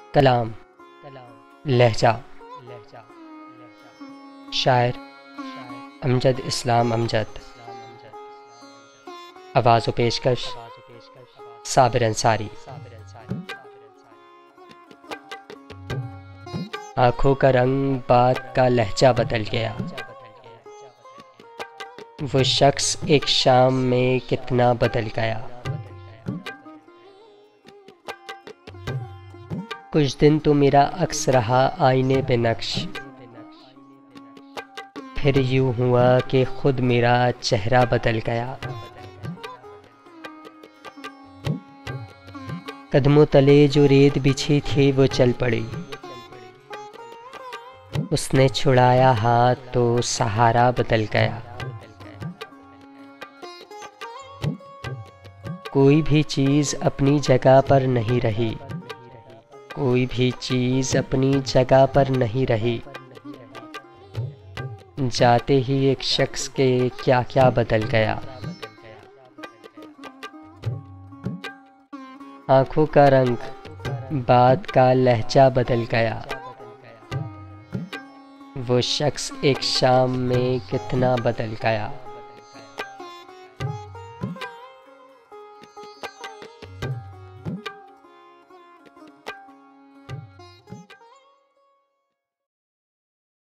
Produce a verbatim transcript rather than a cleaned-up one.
कलाम, लहजा, शायर अमजद इस्लाम अमजद। आवाज़ व पेशकश साबिर अंसारी। आँखों का रंग, बात का लहजा बदल गया। वो शख्स एक शाम में कितना बदल गया। कुछ दिन तो मेरा अक्स रहा आईने पे नक्श, फिर यूं हुआ कि खुद मेरा चेहरा बदल गया। कदमों तले जो रेत बिछी थी वो चल पड़ी, उसने छुड़ाया हाथ तो सहारा बदल गया। कोई भी चीज़ अपनी जगह पर नहीं रही, कोई भी चीज़ अपनी जगह पर नहीं रही। जाते ही एक शख्स के क्या क्या बदल गया। आँखों का रंग, बात का लहजा बदल गया। वो शख्स एक शाम में कितना बदल गया।